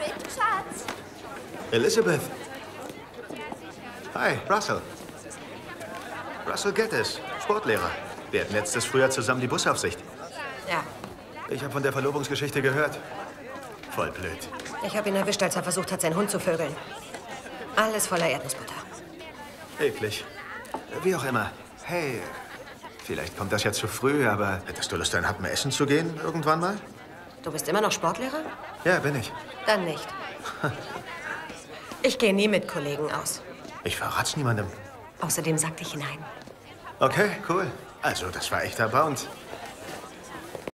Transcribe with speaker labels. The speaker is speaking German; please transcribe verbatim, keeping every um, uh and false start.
Speaker 1: Jared, Schatz.
Speaker 2: Elizabeth. Hi, Russell. Russell Geddes, Sportlehrer. Wir hatten letztes Frühjahr zusammen die Busaufsicht.
Speaker 3: Ja.
Speaker 2: Ich habe von der Verlobungsgeschichte gehört. Voll blöd.
Speaker 3: Ich habe ihn erwischt, als er versucht hat, seinen Hund zu vögeln. Alles voller Erdnussbutter.
Speaker 2: Eklig. Wie auch immer. Hey, vielleicht kommt das ja zu früh, aber hättest du Lust, ein Happen essen zu gehen irgendwann mal?
Speaker 3: Du bist immer noch Sportlehrer?
Speaker 2: Ja, bin ich.
Speaker 3: Dann nicht. Ich gehe nie mit Kollegen aus.
Speaker 2: Ich verrat's niemandem.
Speaker 3: Außerdem sagte ich hinein.
Speaker 2: Okay, cool. Also, das war echter Bound.